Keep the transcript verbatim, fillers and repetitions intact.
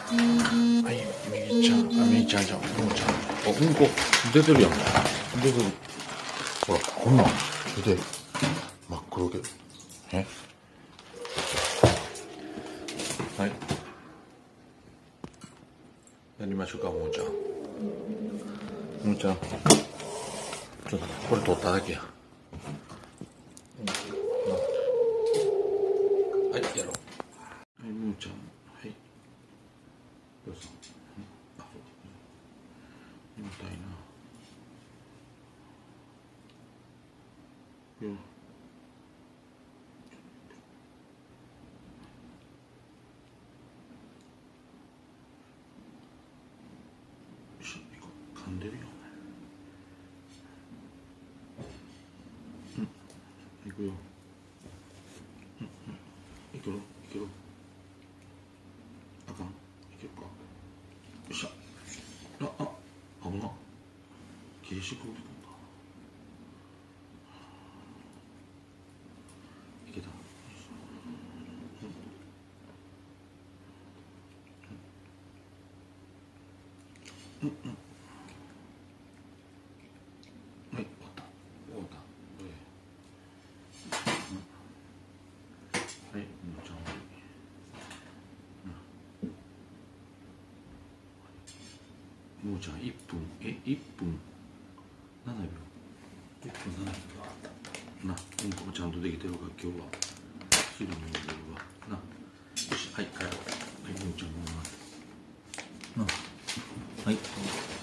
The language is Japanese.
はい、みぎちゃん、あ、みぎちゃんじゃん、ももちゃん。あ、うんこ、出てるやん。出てる。ほら、こんなん、出て、真っ黒けど。えはい。やりましょうか、ももちゃん。ももちゃん。ちょっと、これ取っただけや。はい、やろう。はい、ももちゃん。はい。どうぞ。あ、そう。みたいな。よ。噛んでるよ。うん。いくよ。うんうん。いくよ。いくよ。あかん。いけるか。よっしゃ。あ、あ、危な。消しゴムだ。いけた。うんうん。はい、終わった。終わった。はい、もうちゃん。もうちゃん、いっぷん、え、いっぷんななびょう。いっぷんななびょうあった。な、うんこもちゃんとできてるから、今日は。すぐに戻るわ。な。よし、はい、帰ろう。はい、もうちゃん、もうな。な。はい。